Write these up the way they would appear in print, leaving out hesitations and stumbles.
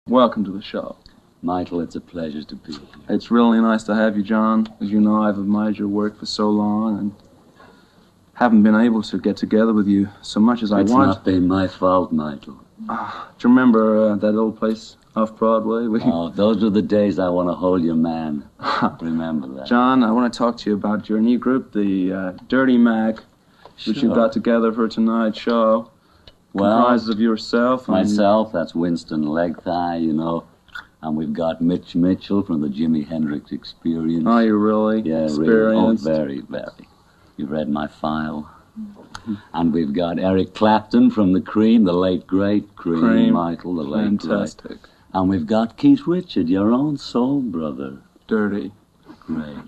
Welcome to the show. Michael, it's a pleasure to be here. It's really nice to have you, John. As you know, I've admired your work for so long and haven't been able to get together with you so much as I want. It's not been my fault, Michael. Do you remember that old place off Broadway? Oh, those were the days I want to hold your man. Remember that. John, I want to talk to you about your new group, the Dirty Mac, which you got together for tonight's show. Well, comprises of yourself. Myself, that's Winston Legthigh, you know. And we've got Mitch Mitchell from the Jimi Hendrix Experience. Oh, you really? Yeah, experienced? Really. Oh, very, very. You've read my file. And we've got Eric Clapton from the Cream, the late great Cream. Michael, the late Fantastic. Great. And we've got Keith Richard, your own soul brother. Dirty. Great.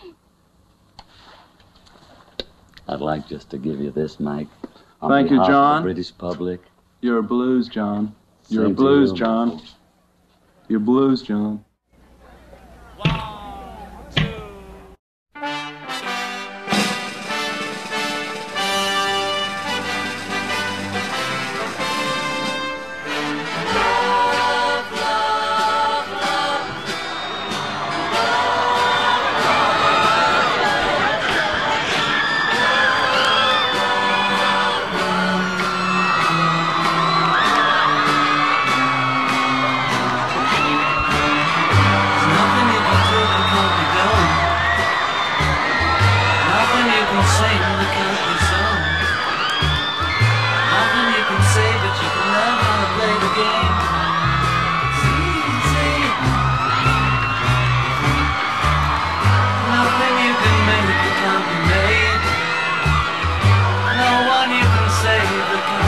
I'd like just to give you this, Mike. Thank you, John. Of the British public. You're a blues, John. You're a blues, John. You're blues, John.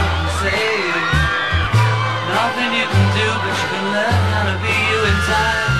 Nothing you can do, but you can learn how to be you in time.